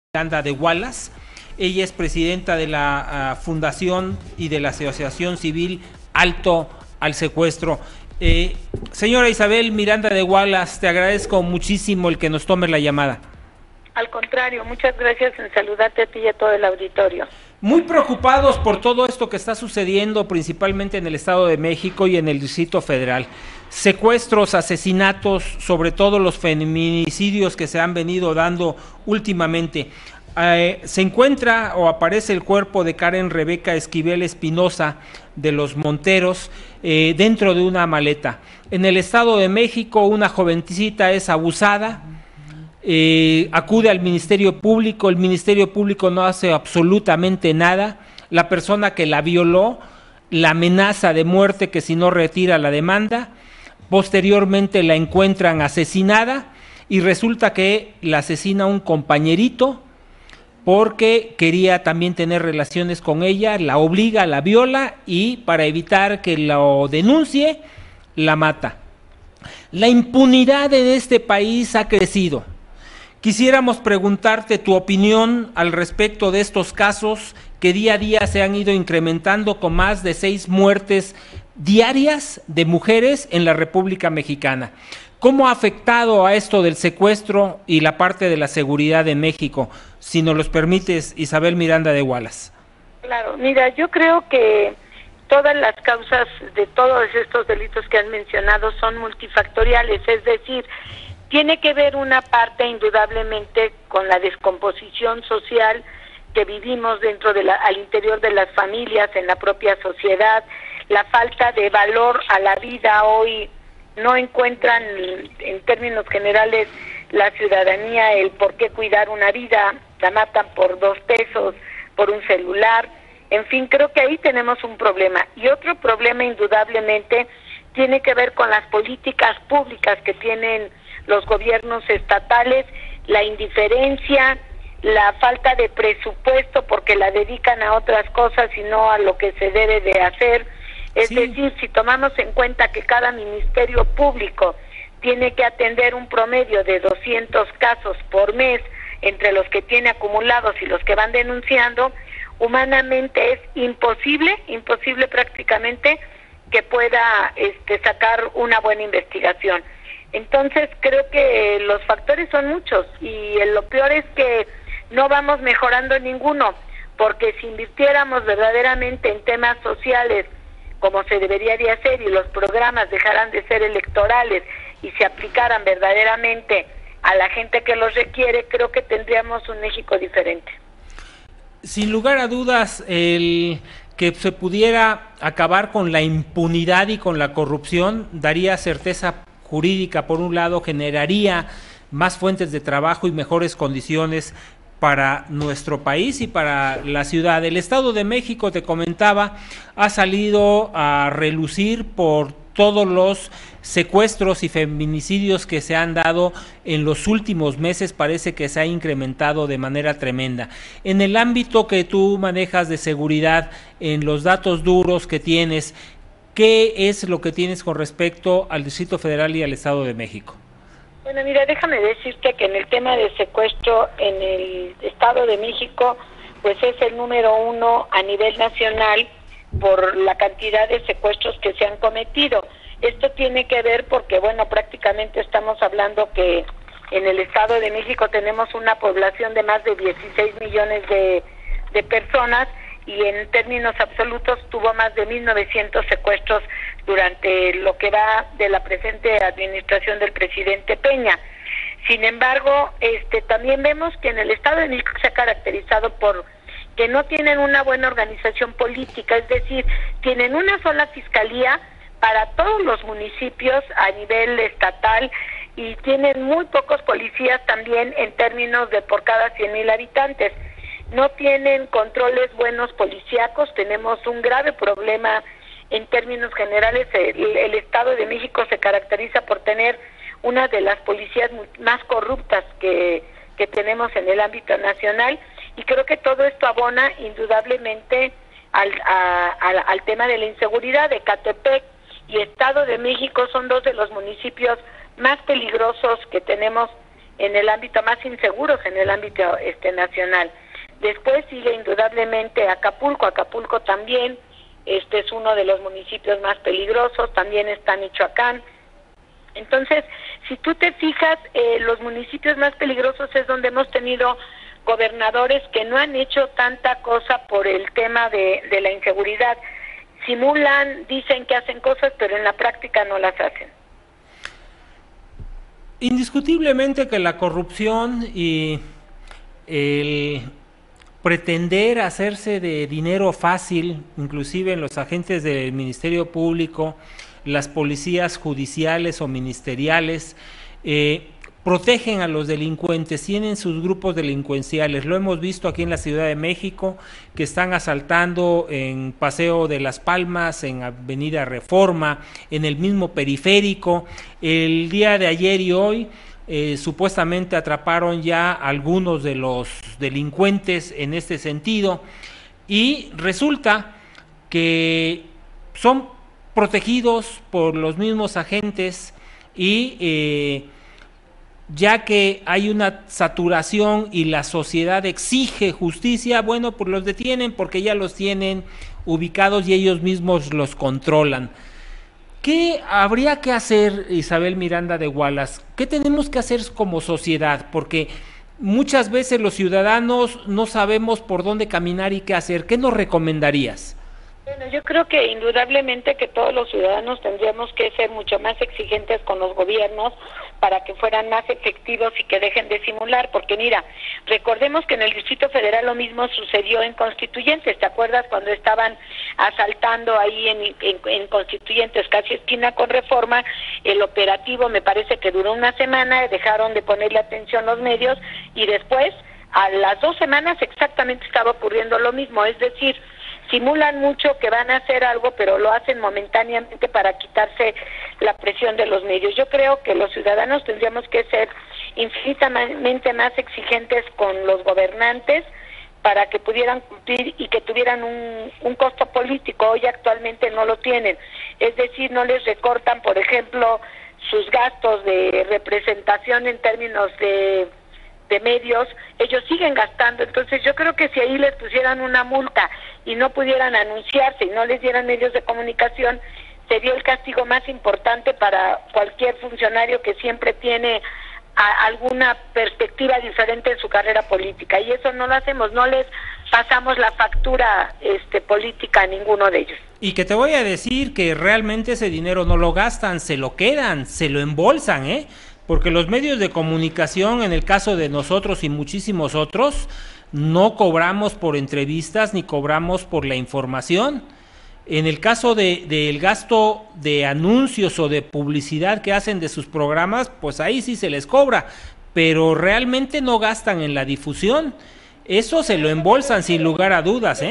Miranda de Wallace. Ella es presidenta de la Fundación y de la Asociación Civil Alto al Secuestro. Señora Isabel Miranda de Wallace, te agradezco muchísimo el que nos tome la llamada. Al contrario, muchas gracias en saludarte a ti y a todo el auditorio. Muy preocupados por todo esto que está sucediendo, principalmente en el Estado de México y en el Distrito Federal. Secuestros, asesinatos, sobre todo los feminicidios que se han venido dando últimamente. Se encuentra o aparece el cuerpo de Karen Rebeca Esquivel Espinosa de los Monteros dentro de una maleta. En el Estado de México, una jovencita es abusada. Acude al Ministerio Público, el Ministerio Público no hace absolutamente nada, la persona que la violó la amenaza de muerte que si no retira la demanda, posteriormente la encuentran asesinada y resulta que la asesina un compañerito porque quería también tener relaciones con ella, la obliga, la viola y para evitar que lo denuncie, la mata. La impunidad en este país ha crecido. Quisiéramos preguntarte tu opinión al respecto de estos casos que día a día se han ido incrementando con más de 6 muertes diarias de mujeres en la República Mexicana. ¿Cómo ha afectado a esto del secuestro y la parte de la seguridad de México? Si nos los permites, Isabel Miranda de Wallace. Claro, mira, yo creo que todas las causas de todos estos delitos que han mencionado son multifactoriales, es decir, tiene que ver una parte indudablemente con la descomposición social que vivimos dentro de al interior de las familias, en la propia sociedad, la falta de valor a la vida. Hoy no encuentran en términos generales la ciudadanía el por qué cuidar una vida, la matan por 2 pesos, por un celular, en fin, creo que ahí tenemos un problema. Y otro problema indudablemente tiene que ver con las políticas públicas que tienen los gobiernos estatales, la indiferencia, la falta de presupuesto porque la dedican a otras cosas y no a lo que se debe de hacer. Es decir, si tomamos en cuenta que cada ministerio público tiene que atender un promedio de 200 casos por mes entre los que tiene acumulados y los que van denunciando, humanamente es imposible prácticamente que pueda sacar una buena investigación. Entonces creo que los factores son muchos y lo peor es que no vamos mejorando ninguno, porque si invirtiéramos verdaderamente en temas sociales como se debería de hacer y los programas dejaran de ser electorales y se aplicaran verdaderamente a la gente que los requiere, creo que tendríamos un México diferente. Sin lugar a dudas, el que se pudiera acabar con la impunidad y con la corrupción daría certeza jurídica, por un lado, generaría más fuentes de trabajo y mejores condiciones para nuestro país y para la ciudad. El Estado de México, te comentaba, ha salido a relucir por todos los secuestros y feminicidios que se han dado en los últimos meses. Parece que se ha incrementado de manera tremenda. En el ámbito que tú manejas de seguridad, en los datos duros que tienes, ¿qué es lo que tienes con respecto al Distrito Federal y al Estado de México? Bueno, mira, déjame decirte que en el tema de secuestro en el Estado de México, pues es el número 1 a nivel nacional por la cantidad de secuestros que se han cometido. Esto tiene que ver porque, bueno, prácticamente estamos hablando que en el Estado de México tenemos una población de más de 16 millones de personas y en términos absolutos tuvo más de 1,900 secuestros durante lo que va de la presente administración del presidente Peña. Sin embargo, también vemos que en el Estado de México se ha caracterizado por que no tienen una buena organización política, es decir, tienen una sola fiscalía para todos los municipios a nivel estatal y tienen muy pocos policías también en términos de por cada 100,000 habitantes. No tienen controles buenos policíacos, tenemos un grave problema en términos generales. El Estado de México se caracteriza por tener una de las policías más corruptas que tenemos en el ámbito nacional y creo que todo esto abona indudablemente al tema de la inseguridad. Ecatepec y Estado de México son 2 de los municipios más peligrosos que tenemos en el ámbito, más inseguros en el ámbito nacional. Después sigue indudablemente Acapulco. Acapulco también es uno de los municipios más peligrosos, también está Michoacán. Entonces, si tú te fijas, los municipios más peligrosos es donde hemos tenido gobernadores que no han hecho tanta cosa por el tema de la inseguridad. Simulan, dicen que hacen cosas, pero en la práctica no las hacen. Indiscutiblemente que la corrupción y el pretender hacerse de dinero fácil, inclusive en los agentes del Ministerio Público, las policías judiciales o ministeriales, protegen a los delincuentes, tienen sus grupos delincuenciales. Lo hemos visto aquí en la Ciudad de México, que están asaltando en Paseo de las Palmas, en Avenida Reforma, en el mismo Periférico. El día de ayer y hoy supuestamente atraparon ya algunos de los delincuentes en este sentido, y resulta que son protegidos por los mismos agentes y ya que hay una saturación y la sociedad exige justicia, bueno, pues los detienen porque ya los tienen ubicados y ellos mismos los controlan. ¿Qué habría que hacer, Isabel Miranda de Wallace? ¿Qué tenemos que hacer como sociedad? Porque muchas veces los ciudadanos no sabemos por dónde caminar y qué hacer. ¿Qué nos recomendarías? Bueno, yo creo que indudablemente que todos los ciudadanos tendríamos que ser mucho más exigentes con los gobiernos para que fueran más efectivos y que dejen de simular, porque mira, recordemos que en el Distrito Federal lo mismo sucedió en Constituyentes. ¿Te acuerdas cuando estaban asaltando ahí en Constituyentes, casi esquina con Reforma? El operativo me parece que duró una semana, dejaron de ponerle atención los medios y después, a las 2 semanas exactamente estaba ocurriendo lo mismo, es decir, simulan mucho que van a hacer algo, pero lo hacen momentáneamente para quitarse la presión de los medios. Yo creo que los ciudadanos tendríamos que ser infinitamente más exigentes con los gobernantes para que pudieran cumplir y que tuvieran un costo político. Hoy actualmente no lo tienen. Es decir, no les recortan, por ejemplo, sus gastos de representación en términos de medios, ellos siguen gastando. Entonces yo creo que si ahí les pusieran una multa y no pudieran anunciarse y no les dieran medios de comunicación, sería el castigo más importante para cualquier funcionario que siempre tiene alguna perspectiva diferente en su carrera política, y eso no lo hacemos, no les pasamos la factura política a ninguno de ellos. Y que te voy a decir que realmente ese dinero no lo gastan, se lo quedan, se lo embolsan, porque los medios de comunicación, en el caso de nosotros y muchísimos otros, no cobramos por entrevistas ni cobramos por la información. En el caso del gasto de anuncios o de publicidad que hacen de sus programas, pues ahí sí se les cobra, pero realmente no gastan en la difusión. Eso se lo embolsan sin lugar a dudas,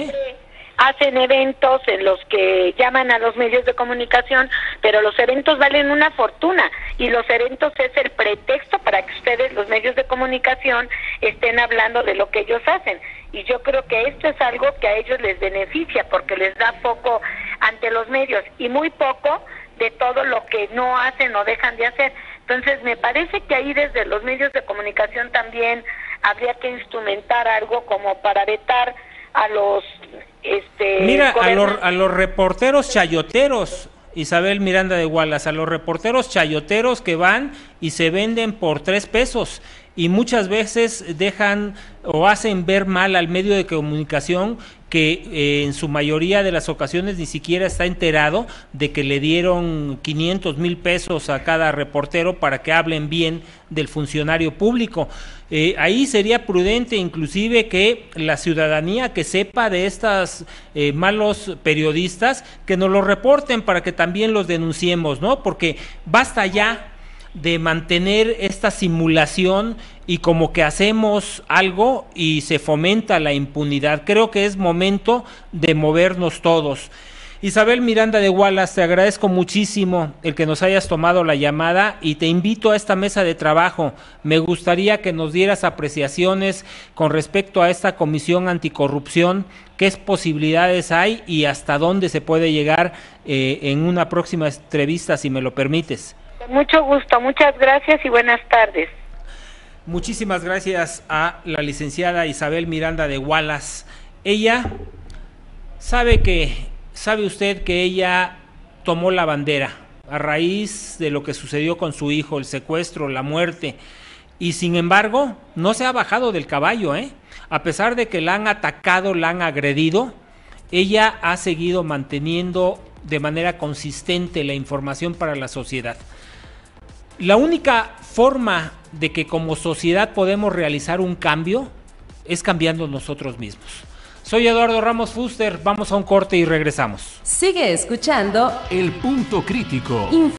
Hacen eventos en los que llaman a los medios de comunicación, pero los eventos valen una fortuna y los eventos es el pretexto para que ustedes, los medios de comunicación, estén hablando de lo que ellos hacen. Y yo creo que esto es algo que a ellos les beneficia porque les da foco ante los medios y muy poco de todo lo que no hacen o dejan de hacer. Entonces me parece que ahí desde los medios de comunicación también habría que instrumentar algo como para vetar a los mira, a los reporteros chayoteros, Isabel Miranda de Wallace, a los reporteros chayoteros que van y se venden por 3 pesos y muchas veces dejan o hacen ver mal al medio de comunicación que en su mayoría de las ocasiones ni siquiera está enterado de que le dieron 500,000 pesos a cada reportero para que hablen bien del funcionario público. Ahí sería prudente inclusive que la ciudadanía que sepa de estas malos periodistas, que nos lo reporten para que también los denunciemos, ¿no? Porque basta ya de mantener esta simulación y como que hacemos algo y se fomenta la impunidad. Creo que es momento de movernos todos. Isabel Miranda de Wallace, te agradezco muchísimo el que nos hayas tomado la llamada y te invito a esta mesa de trabajo. Me gustaría que nos dieras apreciaciones con respecto a esta comisión anticorrupción, qué posibilidades hay y hasta dónde se puede llegar en una próxima entrevista, si me lo permites. Con mucho gusto, muchas gracias y buenas tardes. Muchísimas gracias a la licenciada Isabel Miranda de Wallace. Ella sabe usted que ella tomó la bandera a raíz de lo que sucedió con su hijo, el secuestro, la muerte, y sin embargo no se ha bajado del caballo, a pesar de que la han atacado, la han agredido, ella ha seguido manteniendo de manera consistente la información para la sociedad. La única forma de que como sociedad podemos realizar un cambio es cambiando nosotros mismos. Soy Eduardo Ramos Fuster, vamos a un corte y regresamos. Sigue escuchando El Punto Crítico.